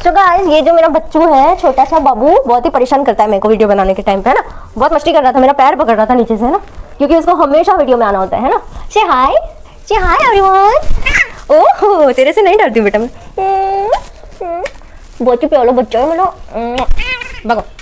तो गाइस ये जो मेरा बच्चू है, छोटा सा बाबू, बहुत ही परेशान करता है मेरे को वीडियो बनाने के टाइम पे, है ना। बहुत मस्ती कर रहा था, मेरा पैर पकड़ रहा था नीचे से, है ना, क्योंकि उसको हमेशा वीडियो में आना होता है ना। से हाय एवरीवन। ओह तेरे से नहीं डरती बेटा मैं। बहुत ही प्यारा बच्चा है मेरा। भगो।